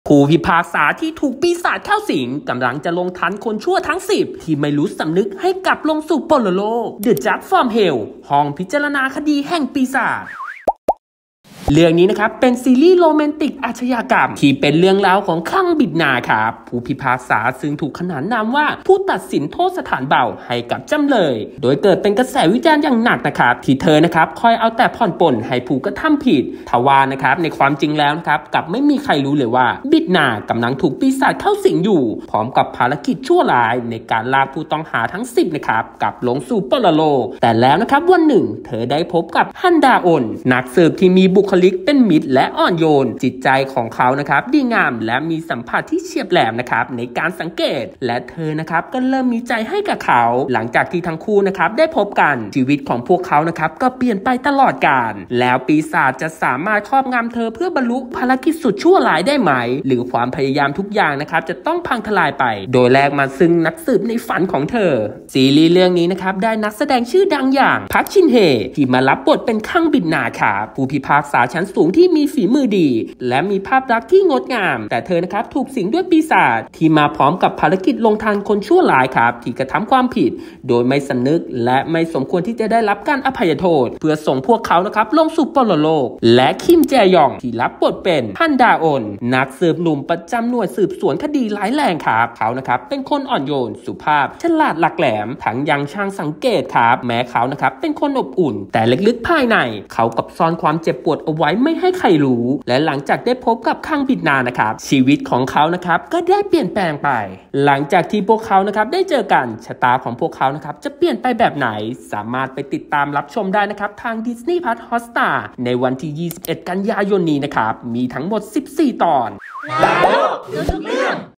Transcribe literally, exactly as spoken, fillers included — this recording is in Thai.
ผู้พิพากษาที่ถูกปีศาจเข้าสิงกำลังจะลงทันคนชั่วทั้งสิบที่ไม่รู้สำนึกให้กลับลงสู่ปรโลก The Judge from Hell ห้องพิจารณาคดีแห่งปีศาจเรื่องนี้นะครับเป็นซีรีส์โรแมนติกอาชญากรรมที่เป็นเรื่องราวของคลั่งบิดนาครับผู้พิพากษาซึ่งถูกขนานนามว่าผู้ตัดสินโทษสถานเบาให้กับจำเลยโดยเกิดเป็นกระแสวิจารณ์อย่างหนักนะครับที่เธอนะครับคอยเอาแต่ผ่อนปลนให้ผู้กระทำผิดทว่านะครับในความจริงแล้วนะครับกลับไม่มีใครรู้เลยว่าบิดนากำลังถูกปีศาจเข้าสิงอยู่พร้อมกับภารกิจชั่วร้ายในการลากผู้ต้องหาทั้งสิบนะครับกลับลงสู่ปรโลกแต่แล้วนะครับวันหนึ่งเธอได้พบกับฮันดาอนนักสืบที่มีบุคลิกเป็นมิตรและอ่อนโยนจิตใจของเขานะครับดีงามและมีสัมผัสที่เฉียบแหลมนะครับในการสังเกตและเธอนะครับก็เริ่มมีใจให้กับเขาหลังจากที่ทั้งคู่นะครับได้พบกันชีวิตของพวกเขานะครับก็เปลี่ยนไปตลอดกาลแล้วปีศาจจะสามารถครอบงำเธอเพื่อบรรลุภารกิจสุดชั่วร้ายได้ไหมหรือความพยายามทุกอย่างนะครับจะต้องพังทลายไปโดยแลกมาซึ่งนักสืบในฝันของเธอซีรีส์เรื่องนี้นะครับได้นักแสดงชื่อดังอย่างพักชินเฮที่มารับบทเป็นคังบิดนาครับผู้พิพากษาชั้นสูงที่มีฝีมือดีและมีภาพลักษณ์ที่งดงามแต่เธอนะครับถูกสิงด้วยปีศาจที่มาพร้อมกับภารกิจลงทันคนชั่วร้ายครับที่กระทำความผิดโดยไม่สำนึกและไม่สมควรที่จะได้รับการอภัยโทษเพื่อส่งพวกเขานะครับลงสู่ปรโลกและคิมแจยองที่รับบทเป็นฮันดาอนนักสืบหนุ่มประจำหน่วยสืบสวนคดีร้ายแรงครับเขานะครับเป็นคนอ่อนโยนสุภาพฉลาดหลักแหลมทั้งยังช่างสังเกตครับแม้เขานะครับเป็นคนอบอุ่นแต่ลึกๆภายในเขากับซ่อนความเจ็บปวดเอาไว้ไม่ให้ใครรู้และหลังจากได้พบกับคังบิดนานะครับชีวิตของเขานะครับก็ได้เปลี่ยนแปลงไปหลังจากที่พวกเขานะครับได้เจอกันชะตาของพวกเขานะครับจะเปลี่ยนไปแบบไหนสามารถไปติดตามรับชมได้นะครับทาง Disney Plus Hotstar ในวันที่ยี่สิบเอ็ดกันยายนนี้นะครับมีทั้งหมดสิบสี่ตอน